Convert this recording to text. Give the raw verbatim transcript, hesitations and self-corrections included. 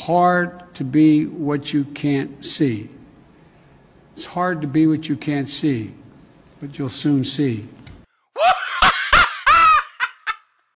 hard to be what you can't see. It's hard to be what you can't see, but you'll soon see.